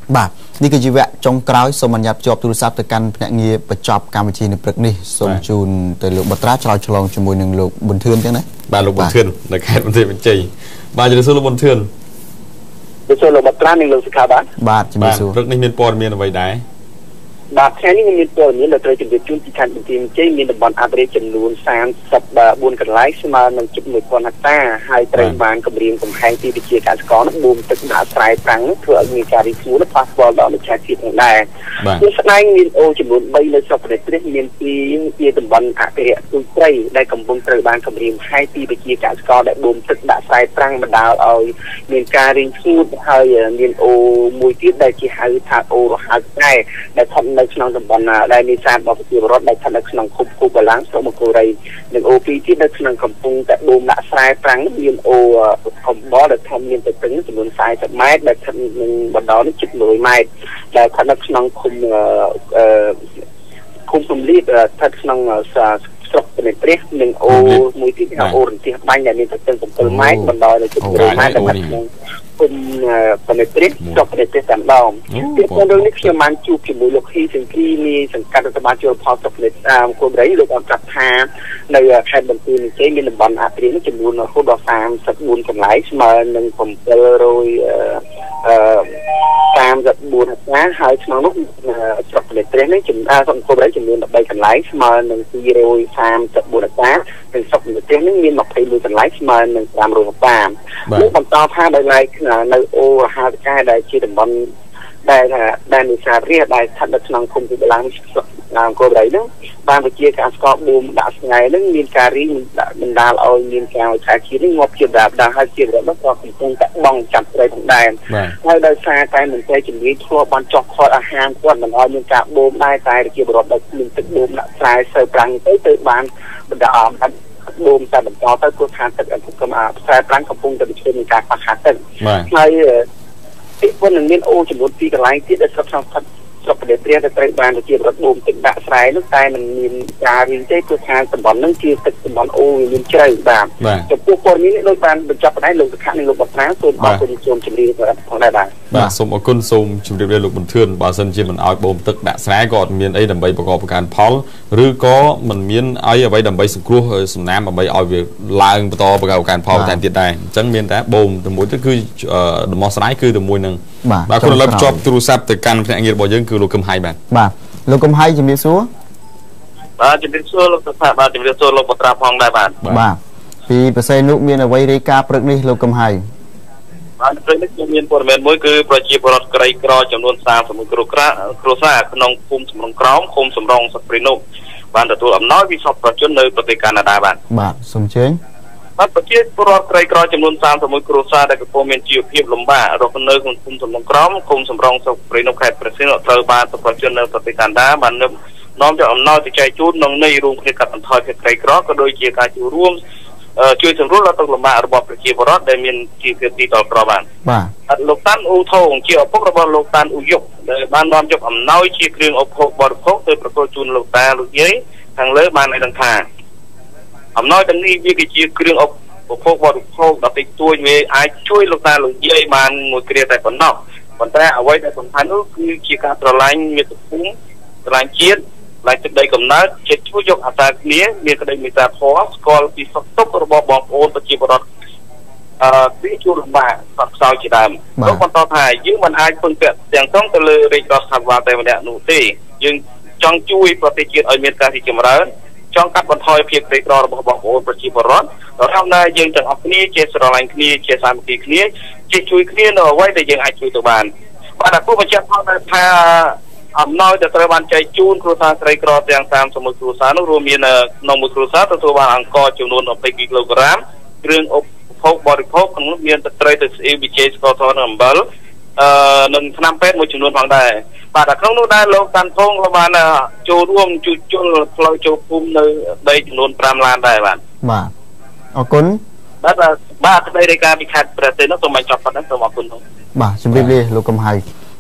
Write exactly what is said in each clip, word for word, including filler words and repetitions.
បាទនេះគឺជាវគ្គចុងក្រោយសូមអនុញ្ញាតភ្ជាប់ទូរស័ព្ទទៅកាន់ភ្នាក់ងារបញ្ចប់កម្មវិធីនៅព្រឹកនេះសូមជូនទៅលោកបត្រាឆ្លើយឆ្លងជាមួយនឹងលោកប៊ុនធឿនចឹងណាបាទលោកប៊ុនធឿននៅខេត្តបន្ទាយមានជ័យបាទជំរាបសួរលោកប៊ុនធឿនជំរាបសួរលោកបត្រានិងលោកសុខាបាទបាទជំរាបសួរព្រឹកនេះមានព័ត៌មានអ្វីដែរបាទថ្ងៃនេះមានព័ត៌មានដែលត្រូវជម្រាបជូនពីខេត្តបន្ទាយមានជ័យមានតំបន់អភិរក្សចំនួនសាមសិបបួនកន្លែងស្មើនឹងជិតមួយពាន់ហិកតាហើយត្រូវបានគម្រាមកំហែងពីវិជាកសិករនោះបូមទឹកដាក់ស្រែប្រាំងធ្វើឲ្យមានការរីកស្ងួតប៉ះពាល់ដល់មច្ឆជាតិផងដែរជាស្ដែងមានអូចំនួនបីនៅស្រុកប្រទេសមានពីជាតំបន់អភិរក្សទូត្រីដែលកំពុងត្រូវបានគម្រាមកំហែងពីវិជាកសិករដែលបូមទឹកដាក់ស្រែប្រាំងបណ្ដាលឲ្យមានការរីកស្ងួតហើយមានអូមួយទៀតដែលជាហៅថាអូរហ័សដែរដែលថត់នៅក្នុងតំបន់ដែលនេសាទរបស់ប្រជាពលរដ្ឋដែលស្ថិតនៅក្នុងឃុំគូបឡាំងស្រុកមង្គលរីនិងអូពីទៀតនៅក្នុងកំពង់តែបូមដាក់ស្រែប្រាំងមានអូកំបោដែលធំមានទៅទឹងចំនួនសាយសិបម៉ែត្រដែលស្ថិតនឹងបណ្ដោនេះជិតមួយម៉ែត្រដែលស្ថិតនៅក្នុងឃុំអឺឃុំសំលៀកស្ថិតក្នុងស្រុកព្រះព្រះនិងអូមួយទៀតគឺអូរន្ទះបាញ់ដែលមានទៅទឹងbảyម៉ែត្របណ្ដោនៅជិតមួយម៉ែត្រដែលស្ថិតក្នុងគុំប្រទេសព្រះស្រុកប្រទេសតែម្ដងពីព្រោះរឿងនេះខ្ញុំបានជួបជាមួយលោកហ៊ីសង្គ្រីមានសង្កាត់រដ្ឋបាលជលផលស្រុកប្រទេសតាមគុំរៃលោកបានប្រាប់ថានៅខេត្តបន្ទាយមានជ័យមានតំបន់អភិរក្សចំនួនរហូតដល់សាមសិបបួនកន្លែងស្មើនឹងbảyរយអឺសាមសិបបួនហិកតាហើយក្នុងនោះស្រុកប្រទេសព្រះនេះចំនួនស្រុកគុំរៃចំនួន13កន្លែងស្មើនឹងពីររយសាមសិបបួនហិកតាហើយស្រុកប្រទេសព្រះនេះមានยี่สิบเอ็ดកន្លែងស្មើនឹងប្រាំរយហិកតាលោកបន្តថាដោយឡែកនៅអូរហ័សកាដែលជាតំបន់ដែលដែលនេសាទរាដែលស្ថិតនៅក្នុងឃុំទីបឡាំងអង្គររៃនោះបានវិជាការស្កបបូមដាក់ស្ងាយនឹងមានការរីងបណ្ដាលឲ្យមានការឆាជាតិនេះងាប់ជាដាបដាហើយជារបស់ក៏កំពុងតែបងចាប់ត្រីផងដែរហើយដោយសារតែមន្ត្រីជំនាញធ្លាប់បានចោះខត់អាហារគាត់មិនឲ្យមានការបូមដែរតែជាបរិបទដែលមានទឹកបូមដាក់ស្រែសើប្រាំងទៅទៅបានបណ្ដាលបូមតែបន្តទៅព្រោះថាទឹកអពុកអាខ្សែប្រាំងកំពុងតែប្រឈមនឹងការខ្វះខាតទឹកហើយពីព្រោះនឹងមានអូចំនួនពីរកន្លែងទៀតដែលស្រុកក្នុងស្រុកប្រទេសព្រះដែលត្រូវបានប្រជាពលរដ្ឋបូមទឹកដាក់ស្រែនោះតែมันមានការរីងទេព្រោះថាតំបន់ហ្នឹងជាទឹកតំបន់អូមានជ្រៅបាទចំពោះព័ត៌មាននេះដូចបានបញ្ចប់ដែរលោកសុខានិងលោកបត្រាសូមអរគុណសូមជម្រាបផងដែរបាទបាទសូមអរគុណសូមជម្រាបលាលោកប៊ុនធឿនបើសិនជាមិនឲ្យបូមទឹកដាក់ស្រែក៏អត់មានអីដើម្បីប្រកបការផលឬក៏មិនមានអីអ្វីដើម្បីសង្គ្រោះសំណាមដើម្បីឲ្យវាឡើងបន្តប្រកបការផលតែទៀតដែរអញ្ចឹងមានតែបូមតែមួយទៅគឺដំណោះស្រាយគឺតែមួយនឹងបាទគាត់លើកជាប់ទូរស័ព្ទទៅកាន់ភ្នាក់ងាររបស់យើងគឺលោកកឹមហៃបាទបាទលោកកឹមហៃជំរាបសួរបាទជំរាបសួរលោកសុខាបាទជំរាបសួរលោកបត្រាផងដែរបាទបាទពីប្រសេនុមានអ្វីរាយការណ៍ព្រឹកនេះលោកកឹមហៃបាទព្រឹកនេះខ្ញុំមានព័ត៌មានមួយគឺប្រជាពលរដ្ឋក្រីក្រចំនួនសាមសិបមួយគ្រួសារគ្រួសារក្នុងភូមិសំរងក្រោមឃុំសំរងស្រុកព្រៃនគរបានទទួលអំណោយពីសពប្រជាជននៅប្រទេសកាណាដាបាទបាទសូមជើញបាទប្រជាពលរដ្ឋក្រីក្រចំនួនសាមសិបមួយគ្រួសារដែលកំពុងមានជីវភាពលំបាករស់នៅក្នុងភូមិសំរងក្រោមឃុំសំរងស្រុកព្រៃនគរខេត្តព្រះសីហនុត្រូវបានប្រជាជននៅប្រទេសកាណាដាបាននាំយកអំណោយទៅចែកជូនក្នុងន័យរួមគ្នាកាត់បន្ថយភាពក្រីក្រក៏ដូចជាការចូលរួមជួយសម្រួលដល់ទុក្ខលំបាករបស់ប្រជាពលរដ្ឋដែលមានជីវភាពទីតក្របានបាទលោកតាន់អ៊ូថងជាឪពុករបស់លោកតាន់អ៊ូយុកដែលបាននាំយកអំណោយជាគ្រឿងឧបភោគបរិភោគទៅប្រគល់ជូនលោកតាលោកយាយខាងលើបានឲ្យដឹងថាអំណោយទាំងនេះវាគឺជាគ្រឿងឧបភោគបរិភោគដ៏តិចតួចវាអាចជួយលោកតាលោកយាយបានមួយគ្រាតែប៉ុណ្ណោះប៉ុន្តែអ្វីដែលសំខាន់នោះគឺជាការស្រឡាញ់មាតុភូមិស្រឡាញ់ជាតិឡាយទឹកដីកំណើតជាជួយយកអាសាគ្នាមានក្តីមេត្តាធម៌ស្គាល់ពីសុខទុក្ខរបស់បងប្អូនប្រជាពលរដ្ឋអឺពីជួលលំបាកសត្វខ្សោយជាដើមលោកបន្តថាយើងមិនអាចពឹងពាក់ទាំងស្រុងទៅលើរាជរដ្ឋាភិបាលតែម្នាក់នោះទេយើងចង់ជួយប្រទេសជាតិឲ្យមានការរីកចម្រើនចង់កាត់បន្ថយភាពក្រីក្ររបស់បងប្អូនប្រជាពលរដ្ឋរំលឹកយើងទាំងអស់គ្នាជាស្រឡាញ់គ្នាជាសាមគ្គីគ្នាជាជួយគ្នានៅអ្វីដែលយើងអាចជួយទៅបានបាទតែគូបញ្ជាក់ផងថាអំណោយដែលត្រូវបានចែកជូនគ្រួសារក្រីក្រទាំងសាមសិបមួយគ្រួសារនោះរួមមានក្នុងមួយគ្រួសារទទួលបានអង្ករចំនួនยี่สิบគីឡូក្រាមគ្រឿងឧបភោគបរិភោគក្នុងនោះមានទឹកត្រីទឹកស្អ៊ីវប៊ីចេស្ករសនិងអំបិលអឺនិងថ្នាំពេទ្យមួយចំនួនផងដែរបាទក្នុងនោះដែរលោកតាន់ភងក៏បានចូលរួមជួសជុលផ្លូវចូលភូមិនៅដីចំនួនប្រាំឡានដែរបាទបាទអរគុណបាទបាទក្តីរាយការណ៍ពីខេត្តព្រះសីហនុសូមបញ្ចប់ប៉ុណ្ណឹងសូមអរគុណបាទជំរាបលាលោកកឹមហៃ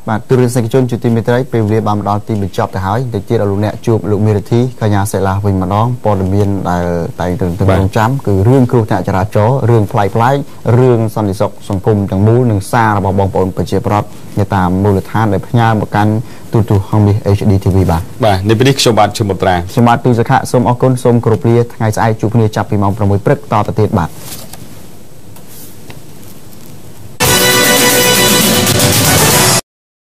បាទទូរទស្សនិកជនជាទីមេត្រីពេលវេលាបានមកដល់ទីបញ្ចប់ទៅហើយតិចទៀតឲ្យលោកអ្នកជួបលោកមេរិទ្ធីកញ្ញាសេឡាវិញម្ដងព័ត៌មានដែលតែងទៅរងចាំគឺរឿងគ្រោះថ្នាក់ចរាចរណ៍រឿងផ្លែកផ្លែករឿងសន្តិសុខសង្គមទាំងមូលនិងសាររបស់បងប្អូនប្រជាពលរដ្ឋនៅតាមមូលដ្ឋានដែលផ្ញើមកកាន់ទូរទស្សន៍ហងមាស เอช ดี ที วี បាទបាទនេះពេលនេះខ្ញុំបាទឈឹមបុត្រាខ្ញុំបាទទូសខៈសូមអរគុណសូមគោរពលាថ្ងៃស្អែកជួបគ្នាចាប់ពីម៉ោងប្រាំមួយព្រឹកតទៅទៀតបាទ